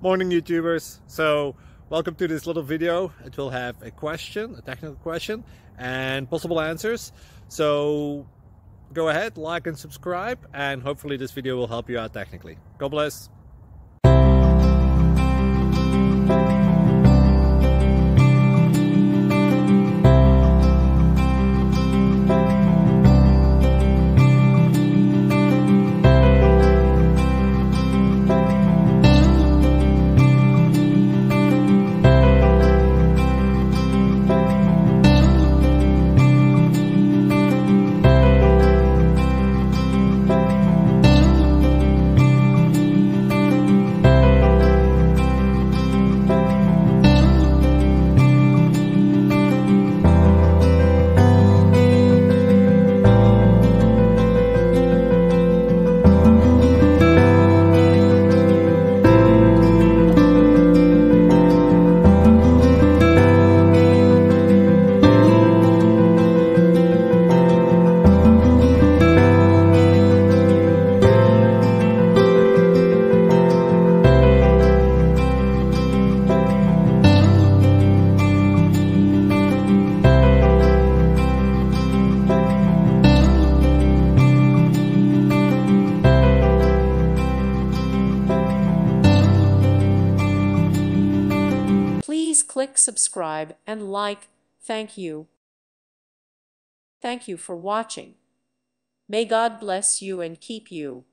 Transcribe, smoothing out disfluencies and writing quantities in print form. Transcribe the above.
Morning YouTubers. So welcome to this little video. It will have a question, a technical question, and possible answers. So go ahead, like and subscribe, and hopefully this video will help you out technically. God bless. Please click subscribe and like. Thank you. Thank you for watching. May God bless you and keep you.